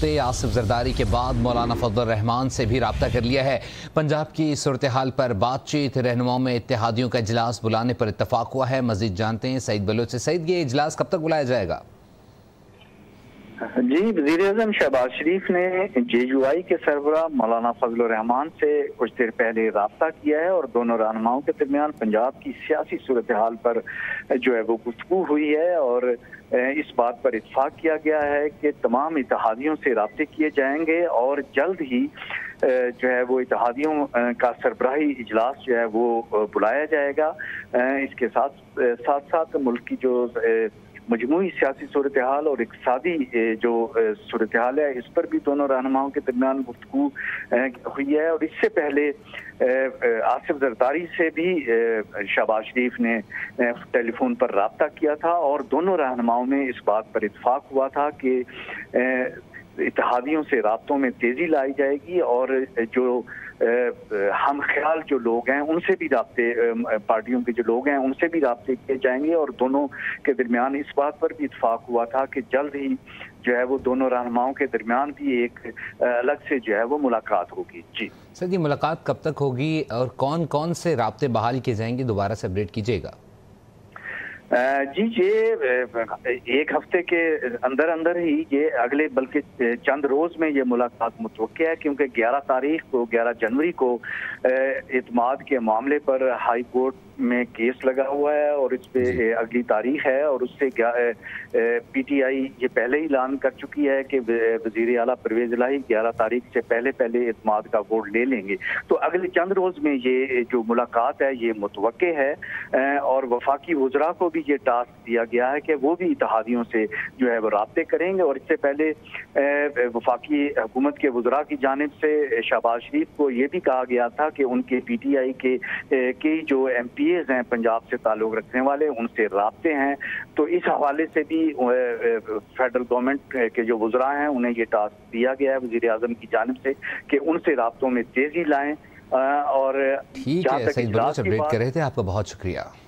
हफ्ते आसिफ जरदारी के बाद मौलाना फजलुर रहमान से भी रब्ता कर लिया है। पंजाब की सूरत हाल पर बातचीत, रहनुमाओं में इत्तेहादियों का इजलास बुलाने पर इत्तफाक हुआ है। मजीद जानते हैं सईद बलोच से। सईद, ये इजलास कब तक बुलाया जाएगा? जी, वज़ीर-ए-आज़म शहबाज शरीफ ने JUI के सरबराह मौलाना फजलुर रहमान से कुछ देर पहले राब्ता किया है और दोनों रहनुमाओं के दरमियान पंजाब की सियासी सूरत हाल पर जो है वो गुफ्तगू हुई है और इस बात पर इत्तफाक किया गया है कि तमाम इत्तेहादियों से राब्ते किए जाएंगे और जल्द ही जो है वो इत्तेहादियों का सरबराही इजलास जो है वो बुलाया जाएगा। इसके साथ साथ मुल्क की जो मजमूई सियासी सूरत हाल और इक़्तिसादी जो सूरत हाल है, इस पर भी दोनों रहनुमाओं के दरमियान गुफ्तगू हुई है। और इससे पहले आसिफ जरदारी से भी शहबाज शरीफ ने टेलीफोन पर राब्ता किया था और दोनों रहनुमाओं में इस बात पर इत्तफाक हुआ था कि इत्तेहादियों से राब्तों में तेज़ी लाई जाएगी और जो हम ख्याल जो लोग हैं उनसे भी राब्ते, पार्टियों के जो लोग हैं उनसे भी राब्ते किए जाएंगे और दोनों के दरमियान इस बात पर भी इत्तफाक हुआ था कि जल्द ही जो है वो दोनों रहनुमाओं के दरमियान भी एक अलग से जो है वो मुलाकात होगी। जी सर, ये मुलाकात कब तक होगी और कौन कौन से राब्ते बहाल किए जाएंगे, दोबारा से अपडेट कीजिएगा। जी, ये एक हफ्ते के अंदर अंदर ही, ये अगले बल्कि चंद रोज में ये मुलाकात मुतवक्किल है, क्योंकि 11 जनवरी को इत्माद के मामले पर हाई कोर्ट में केस लगा हुआ है और इस पे अगली तारीख है और उससे PTI ये पहले ही ऐलान कर चुकी है कि वज़ीर आला परवेज इलाही 11 तारीख से पहले इत्माद का वोट ले लेंगे। तो अगले चंद रोज में ये जो मुलाकात है ये मुतवक्किल है और वफाकी वज़रा को भी ये टास्क दिया गया है कि वो भी इत्तेहादियों से जो है वो राब्ते करेंगे। और इससे पहले वफाकी हुकूमत के वज़रा की जानिब से शहबाज शरीफ को ये भी कहा गया था कि उनके PTI के जो MP हैं पंजाब से ताल्लुक रखने वाले, उनसे राब्ते हैं। तो इस हवाले से भी फेडरल गवर्नमेंट के जो वज़रा हैं उन्हें ये टास्क दिया गया है वज़ीर आज़म की जानिब से कि उनसे राब्तों में तेजी लाएं। और ठीक है, सईद बलोच अपडेट कर रहे थे, आपका बहुत शुक्रिया।